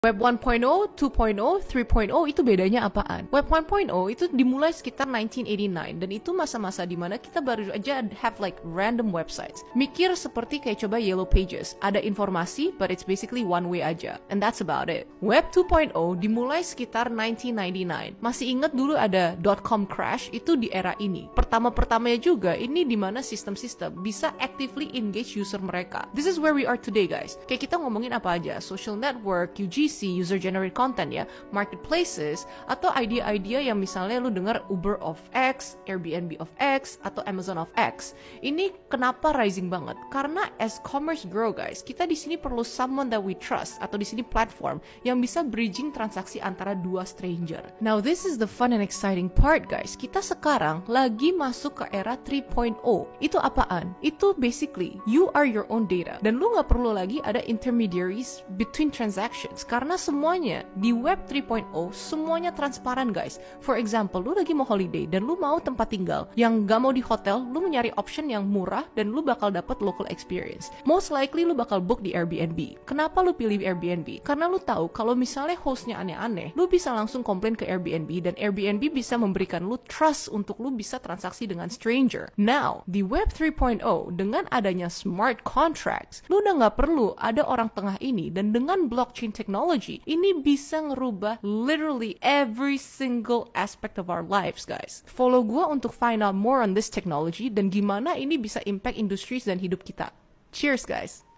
Web 1.0, 2.0, 3.0 itu bedanya apaan? Web 1.0 itu dimulai sekitar 1989 dan itu masa-masa dimana kita baru aja have like random websites. Mikir seperti kayak coba Yellow Pages, ada informasi but it's basically one way aja, and that's about it. Web 2.0 dimulai sekitar 1999. Masih ingat dulu ada .com crash itu di era ini. Pertama-pertamanya juga ini dimana sistem-sistem bisa actively engage user mereka. This is where we are today guys. Kayak kita ngomongin apa aja, social network, UGC, user-generated content ya, marketplaces, atau idea-idea yang misalnya lu dengar Uber of X, Airbnb of X, atau Amazon of X. Ini kenapa rising banget? Karena as commerce grow guys, kita di sini perlu someone that we trust, atau di sini platform yang bisa bridging transaksi antara dua stranger. Now this is the fun and exciting part guys. Kita sekarang lagi masuk ke era 3.0. Itu apaan? Itu basically you are your own data, dan lu nggak perlu lagi ada intermediaries between transactions. Karena semuanya di Web 3.0 semuanya transparan guys. For example, lu lagi mau holiday dan lu mau tempat tinggal yang gak mau di hotel, lu mencari option yang murah dan lu bakal dapat local experience. Most likely lu bakal book di Airbnb. Kenapa lu pilih Airbnb? Karena lu tahu kalau misalnya hostnya aneh-aneh, lu bisa langsung komplain ke Airbnb dan Airbnb bisa memberikan lu trust untuk lu bisa transaksi dengan stranger. Now, di Web 3.0 dengan adanya smart contracts, lu udah gak perlu ada orang tengah ini, dan dengan blockchain technology ini bisa ngerubah literally every single aspect of our lives guys. Follow gua untuk find out more on this technology dan gimana ini bisa impact industries dan hidup kita. Cheers guys!